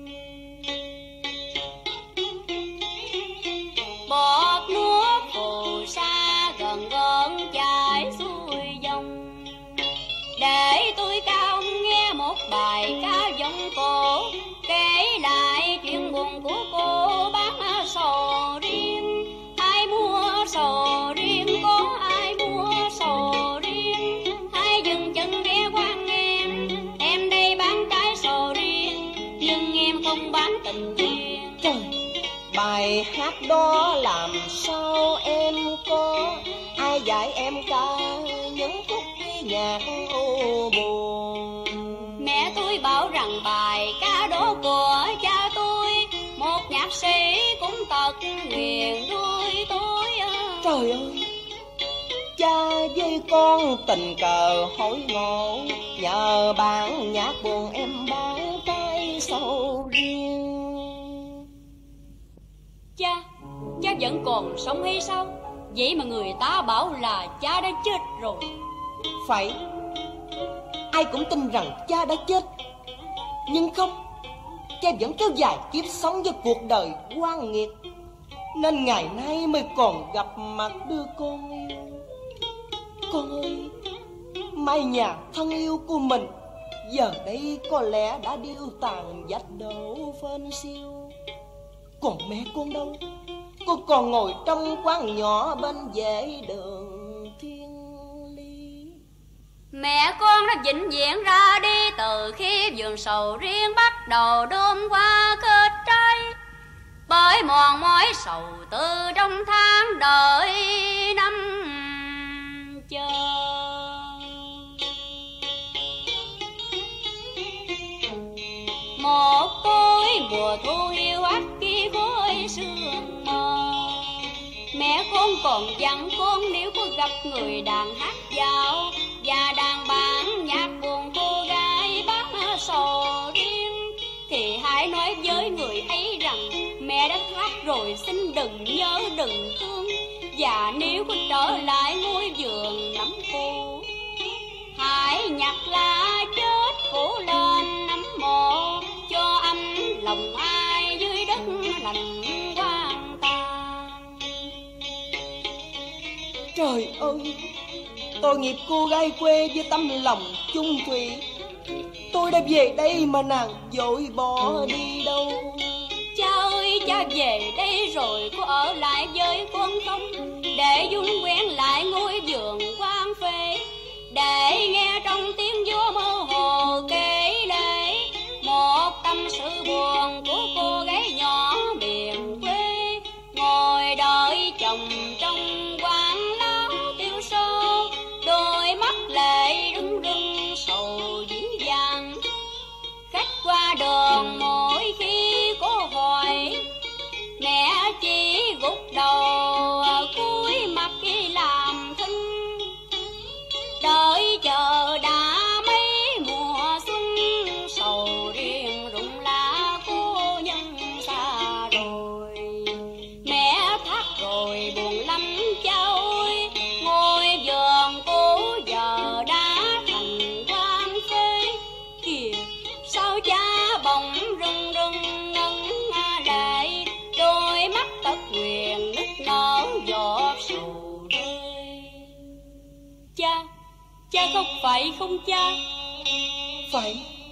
Bọt nước phù sa gần gần chảy xuôi dòng, để tôi ca ông nghe một bài ca giọng cổ, kể lại chuyện buồn của cô bác sầu riêng. Ai mua sầu riêng, có ai mua sầu riêng, hãy dừng chân ghé quan em. Em đây bán trái sầu riêng, nhưng em không bán tình duyên. Trời, bài hát đó làm sao em có? Ai dạy em ca những khúc nhạc u buồn? Mẹ tôi bảo rằng bài ca đó của cha tôi, một nhạc sĩ cũng tật nguyền đuôi tôi. Trời ơi, cha với con tình cờ hỏi ngộ, nhờ bản nhạc buồn em bán trái sầu riêng. Cha, cha vẫn còn sống hay sao? Vậy mà người ta bảo là cha đã chết rồi. Phải, ai cũng tin rằng cha đã chết, nhưng không, cha vẫn kéo dài kiếp sống với cuộc đời oan nghiệt, nên ngày nay mới còn gặp mặt đưa con yêu. Con ơi, mái nhà thân yêu của mình giờ đây có lẽ đã điêu tàn vách đổ phên siêu. Còn mẹ con đâu? Cô còn ngồi trong quán nhỏ bên vệ đường Thiên Ly. Mẹ con đã vĩnh viễn ra đi từ khi vườn sầu riêng bắt đầu đơm qua kết trái, bởi mòn mỏi sầu tư trong tháng đợi năm chờ. Một tối mùa thu hiu hắt khi khói sương mờ, mẹ con còn dặn con nếu có gặp người đàn hát dạo và đàn bản nhạc buồn cô gái bán sầu riêng, thì hãy nói với người ấy rằng mẹ đã thoát rồi, xin đừng nhớ đừng thương. Và nếu có trở lại ngôi vườn nấm cô, hãy nhặt lá chết phủ lên nấm mồ Trời ơi, tội nghiệp cô gái quê với tấm lòng chung thủy. Tôi đã về đây mà nàng vội bỏ đi đâu. Cha ơi, cha về đây rồi có ở lại với con không? Để vun quen lại ngôi vườn hoang phế, để nghe trong tiếng gió mơ hồ kể lể một tâm sự buồn của cô gái nhỏ miền quê, ngồi đợi chồng trong quán lá tiêu sâu, đôi mắt lệ rưng rưng sầu dĩ vàng. Khách qua đường mỗi khi có hỏi, mẹ chỉ gục đầu cúi mặt khi làm thinh, đợi chờ đã mấy mùa xuân, sầu riêng rụng lá cô nhân xa rồi. Mẹ thắt rồi buồn lắm cha ơi, ngôi vườn cũ giờ đã thành hoang phế. Kìa sao cha bỗng rưng rưng ngân lệ, đôi mắt tất nguyện nức nở giọt sầu rơi. Cha, cha không phải không cha? Phải.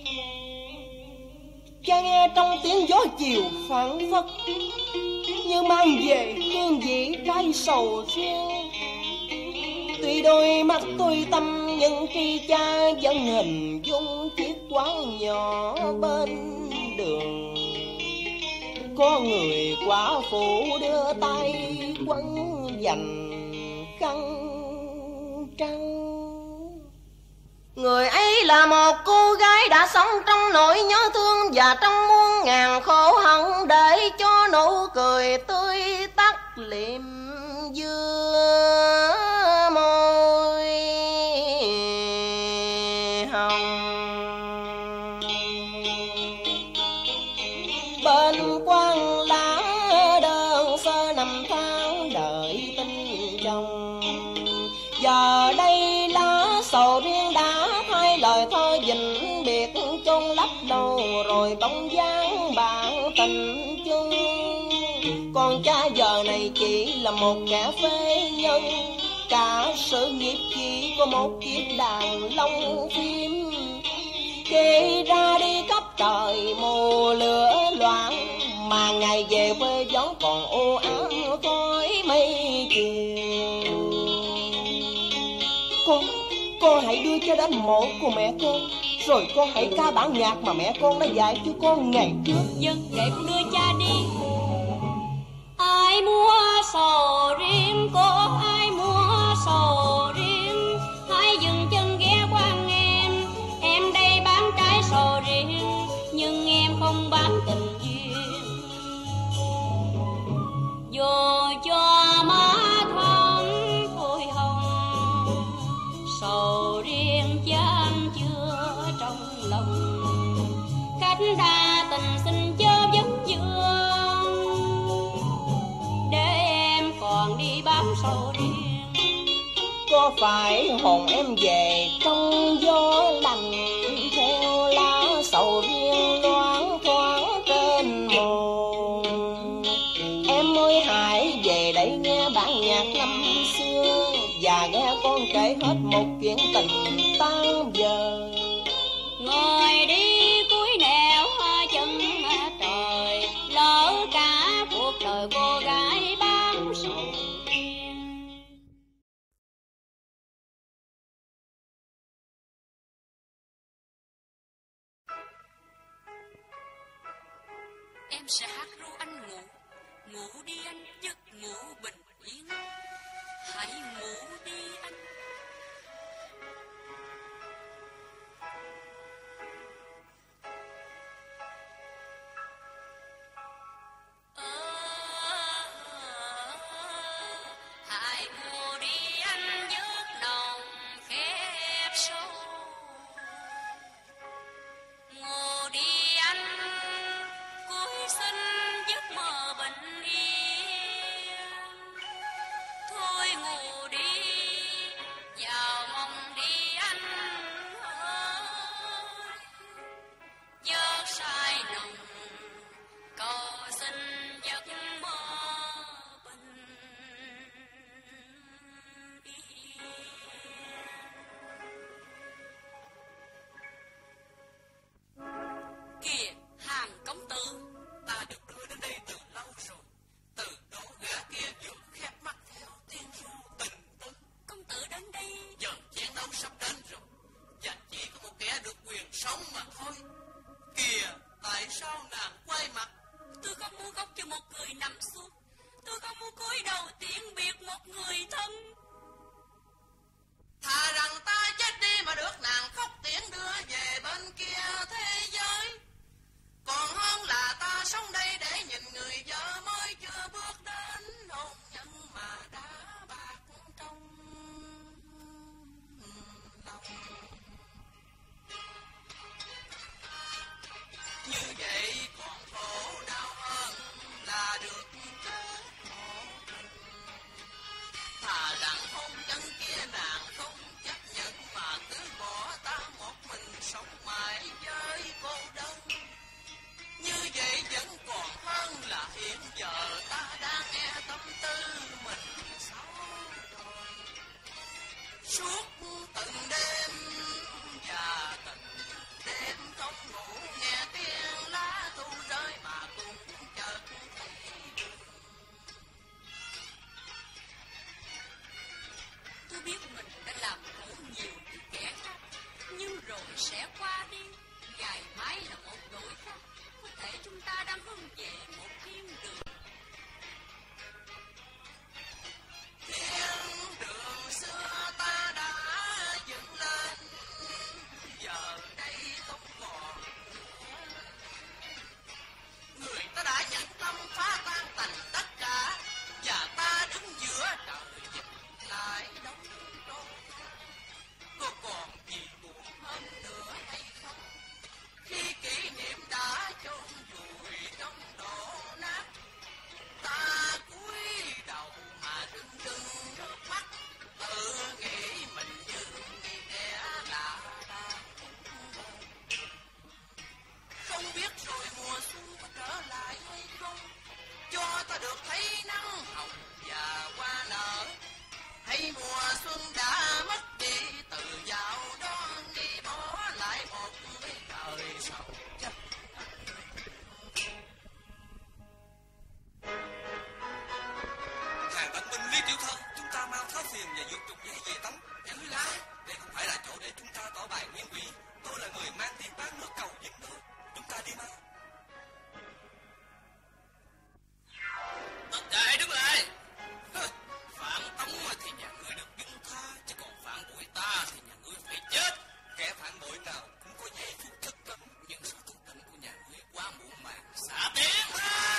Cha nghe trong tiếng gió chiều phảng phất, như mang về hương vị trái sầu riêng. Tuy đôi mắt tôi tâm nhưng khi cha vẫn hình dung chiếc quán nhỏ bên đường, có người quả phụ đưa tay quấn dành khăn trắng. Người ấy là một cô gái đã sống trong nỗi nhớ thương và trong muôn ngàn khổ hận, để cho nụ cười tươi tắt liệm giữa môi hồng. Bên quan lá đơn sơ năm tháng đợi tin chồng, giờ đây lá sầu riêng đã thay lời thơ vĩnh biệt, chôn lấp lâu rồi bóng dáng bạn tình chung. Còn cha giờ này chỉ là một kẻ phế nhân, cả sự nghiệp chỉ có một chiếc đàn long phim. Khi ra đi khắp trời mù lửa loạn, mà ngày về quê gió còn u ám khói mây chiều. Con, con hãy đưa cho đến mộ của mẹ con, rồi con hãy ca bản nhạc mà mẹ con đã dạy cho con ngày trước. Dân, để con đưa cha đi. Ai mua sầu riêng, có ai mua sầu riêng, hãy dừng chân ghé quan em. Em đây bán trái sầu riêng, nhưng em không bán tình duyên. Dù cho má thắm phôi hồng, sầu riêng chán chưa trong lòng. Cách đa tình xin chớ vấn vương, để em còn đi bám sầu riêng. Có phải hồn em về trong gió lành, theo lá sầu riêng loáng thoáng trên mồn. Em ơi hãy về đây nghe bản nhạc năm xưa, và nghe con kể hết một chuyện tình tan giờ. Ngồi đi cúi nẻo chân trời, lỡ cả cuộc đời cô gái bán sầu riêng. Em sẽ hát ru anh ngủ, ngủ đi anh, giấc ngủ bình yên. Hãy ngủ đi anh. Hãy ngủ đi anh, giấc nồng khép sâu. Ngủ đi anh, cuối xuân giấc mơ bình yên. được cơ một mình. Thà rằng hôn nhân kia nàng không chấp nhận mà cứ bỏ ta một mình sống mãi với cô đơn. Như vậy vẫn còn hơn là hiện giờ ta đang nghe tâm tư mình xấu rồi. Suốt từng đêm và từng đêm không ngủ nghe tiếng lá thu rơi mà cũng chợt thấy buồn. Tôi biết mình đã làm khổ nhiều kẻ khác, nhưng rồi sẽ qua đi. Ngày mai là một đổi khác, có thể chúng ta đang hướng về một thiên đường. Thiên đường xưa ta đã dựng lên, giờ đây không còn. Người ta đã nhận tâm phá tan tành tất cả, và ta đứng giữa trời vực lại đóng đôi. Có còn gì buồn hơn nữa hay không? Khi kỷ niệm đã chôn vùi trong đổ nát, ta cúi đầu mà rưng rưng nước mắt, tự nghĩ mình như người kẻ lạ đang không biết rồi mùa xuân có trở lại hay không, cho ta được thấy nắng hồng và hoa nở. Hay mùa xuân đã mất đi, từ dạo đó đi bỏ lại một cái đời sầu chất. Hàng Bạch Minh, Lý Tiểu Thơ, chúng ta mau tháo phiền và vượt trục giấy về tắm. Chẳng như lai, đây không phải là chỗ để chúng ta tỏ bài nguyên quỷ. Tôi là người mang tiền bán nước cầu giúp tôi. Chúng ta đi mau. Tất cả hãy đứng lại. Phản tống thì nhà ngươi được dung tha, chứ còn phản bội ta thì nhà ngươi phải chết. Kẻ phản bội nào cũng có giây phút thất tâm, nhưng sự thức tỉnh của nhà ngươi quá muộn màng. Xả tiếng.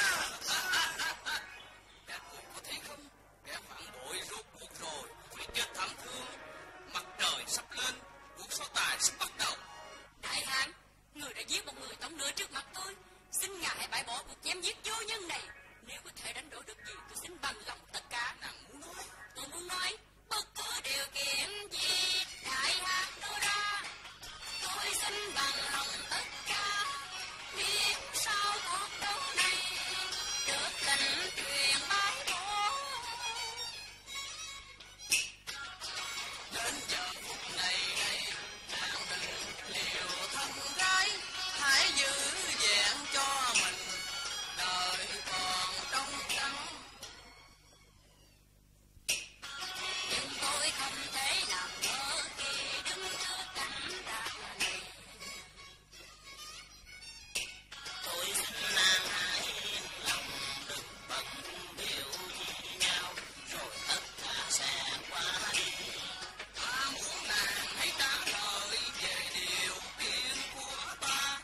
Các ngươi có thấy không? Kẻ phản bội rốt cuộc rồi, phải chết thảm thương. Mặt trời sắp lên, cuộc so tài sắp bắt đầu. Đại hán, người đã giết một người tống lửa trước mặt tôi. Xin ngài hãy bãi bỏ cuộc chém giết vô nhân này. Nếu có thể đánh đổi được gì, tôi xin bằng lòng tất cả. Nàng muốn nói? Tôi muốn nói, bất cứ điều kiện gì đại hán đưa ra, tôi xin bằng lòng tất cả. Biết sao cuộc đấu này được tình truyền bái bỏ. Đến giờ phút này đây, nàng đừng liều thân gái, hãy giữ vẹn cho mình đời còn trong trắng. Nhưng tôi không thể làm ngơ khi đứng trước cảnh đàn này. Tôi xin nàng hãy yên lòng, đừng bận điều gì nhau, rồi tất cả sẽ qua đi. Ta muốn nàng hãy trả lời về điều kiện của ta.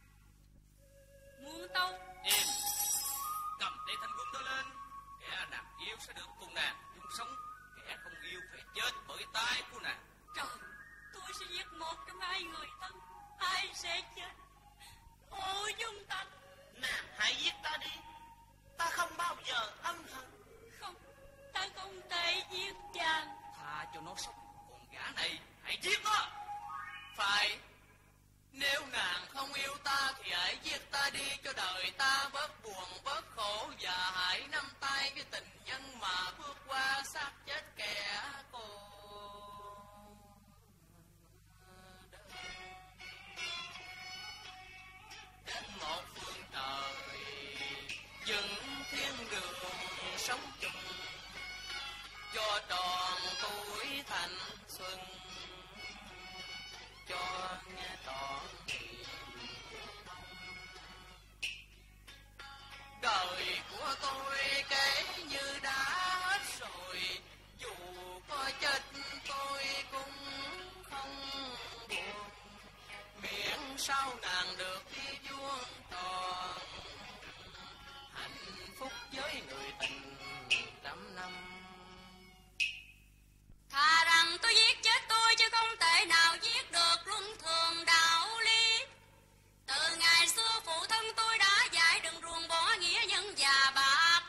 Muốn tâu? Im. Cầm tay thanh quân đó lên. Kẻ nàng yêu sẽ được cùng nàng chung sống, kẻ không yêu phải chết bởi tay của nàng. Trời, tôi sẽ giết một trong hai người thân. Ai sẽ chết? Ôi dung tanh. Nàng hãy giết ta đi, ta không bao giờ ân hận. Không, ta không thể giết chàng. Tha cho nó sống, còn gã này hãy giết nó. Phải, nếu nàng không yêu ta thì hãy giết ta đi, cho đời ta bớt buồn bớt khổ, và hãy nắm tay với tình nhân mà bước qua xác chết kẻ cô. Đến một phương trời dựng thiên đường sống chung, cho tròn tuổi thanh xuân, cho nghe trọn đời của tôi kể như đã hết rồi. Dù có chết tôi cũng không buồn, miễn sao nàng được đi vuông tròn hạnh phúc với người tình trăm năm. Thà rằng tôi giết chết tôi chứ không thể nào giết được luân thường đạo lý. Từ ngày xưa phụ thân tôi đã dạy đừng ruồng bỏ nghĩa nhân già bà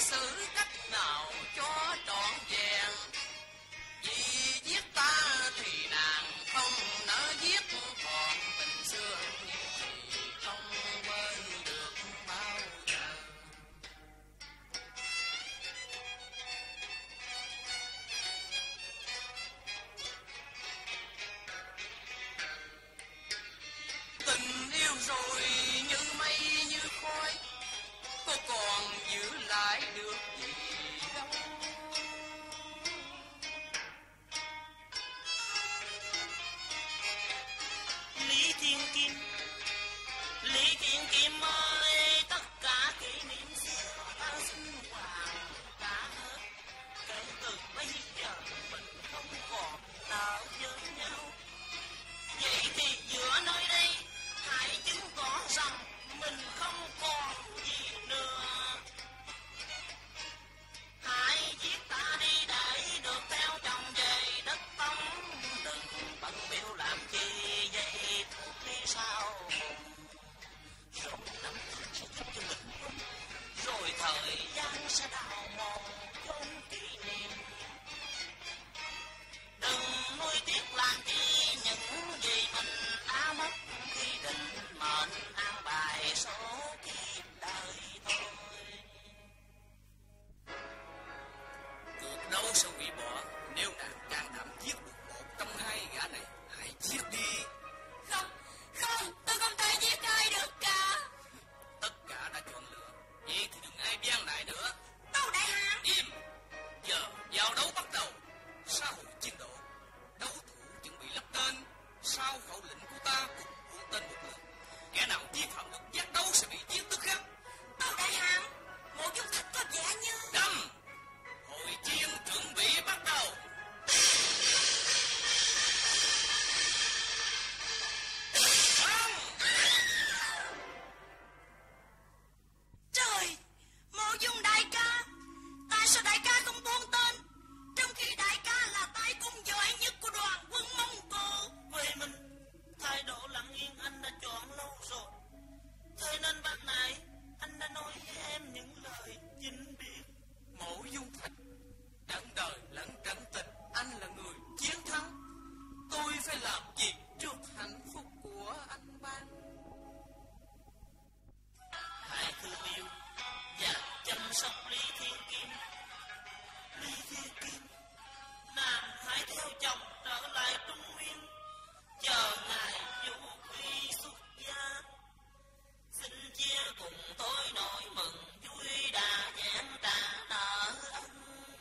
xử cách nào cho trọn vẹn. Vì giết ta thì nàng không nỡ giết, còn tình xưa thì không quên được bao giờ. Tình yêu rồi như mây như khói, cô còn giữ lại được gì đâu. Lý Thiên Kim, Lý Thiên Kim ơi, tất cả kỷ niệm xưa ta xin hoàng cả hết. Kể từ bây giờ mình không còn nợ với nhau. Vậy thì giữa nơi đây hãy chứng tỏ rằng mình không còn gì nữa. Hãy giết ta đi để được theo chồng về đất Tống. Đừng bận biểu làm chi vậy thuốc đi sao. Rồi năm sẽ giúp cho mình đúng. Rồi thời gian sẽ đào mòn chốn kỷ niệm. Đừng nuối tiếc làm chi những gì mình đã mất khi định mệnh an bài số kiếp đời thôi. Cuộc đấu sẽ hủy bỏ nếu nàng can đảm giết được một trong hai gã này. Hãy giết đi. Không, không, tôi không thể giết ai được cả. Tất cả đã chọn lựa, vậy thì đừng ai gian lại nữa. Tâu đại hãn. Im. Giờ giao đấu bắt đầu. Sau chiến độ, đấu thủ chuẩn bị lắp tên. Sau khẩu lệnh của ta cùng buông tên một lượt. Kẻ nào vi phạm luật giác đấu sẽ bị giết tức khắc. Tâu đại hãn, Mộ Dung Thạch có vẻ như Đâm. Hội chiến chuẩn bị bắt đầu. trời, Mộ Dung đại ca, tại sao đại ca không buông tên, trong khi đại ca là tay cung giỏi nhất của đoàn quân Mông Cổ? Quê mình, thái độ lặng yên anh đã chọn lâu rồi. Thế nên ban nãy anh đã nói với em những lời vĩnh biệt. Mộ Dung Thạch, trận đời lẫn trận tình, anh là người chiến thắng. Tôi phải làm gì trước hạnh phúc của anh ban? Hãy thương yêu và chăm sóc Lý Thiên Kim. Lý Thiên Kim, nàng hãy theo chồng trở lại Trung Nguyên, chờ ngày vũ quy xuất gia. Xin chia cùng tôi nỗi mừng vui đà vẹn trả nợ ân.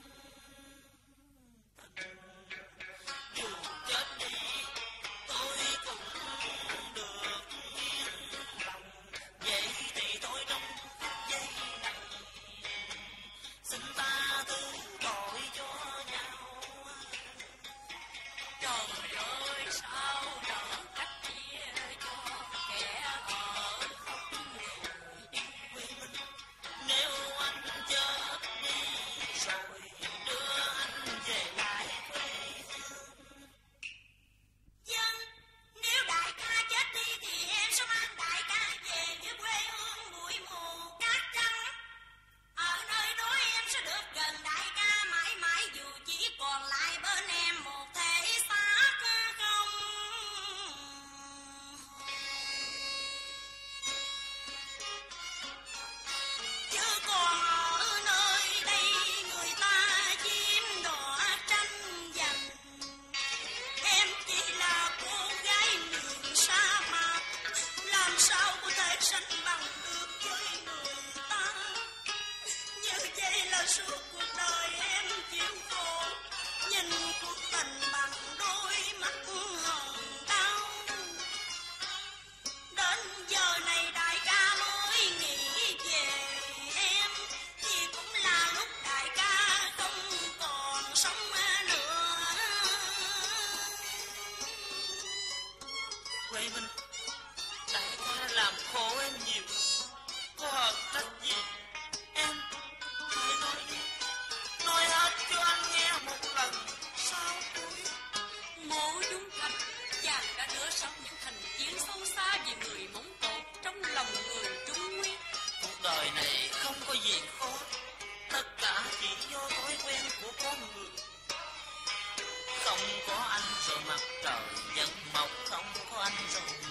Dù chết đi tôi cũng được yên lòng. Vậy thì tôi trong giây này xin ta thứ tội cho nhau. Trời ơi sao đỡ cách chia cho kẻ ở không người. Nếu anh chết đi rồi đưa anh về lại quê hương. Dân, nếu đại ca chết đi thì em sẽ mang đại ca về với quê hương bụi mù cát trắng. Ở nơi đó em sẽ được gần đại ca mãi mãi, dù chỉ còn lại bên em một thể xác không. Chứ còn ở nơi đây người ta chiếm đỏ tranh giành. Em chỉ là cô gái miền sa mạc, làm sao có thể sánh bằng được với người ta. Như vậy là suốt cuộc đời em chịu khổ, nhìn cuộc tình bằng đôi mắt hờn đau. Đến giờ này đại ca mới nghĩ về em, thì cũng là lúc đại ca không còn sống nữa. Quê mình, đại ca làm khổ em nhiều, có hờn trách gì em hãy nói đi, nói hết cho anh nghe một lần sau cuối. Mộ Dung Thạch, chàng đã rửa sạch những thành kiến xấu xa về người Mông Cổ trong lòng người Trung Nguyên. Cuộc đời này không có gì khó, tất chỉ do thói quen của con người. Không có anh rồi mặt trời vẫn mọc, không có anh rồi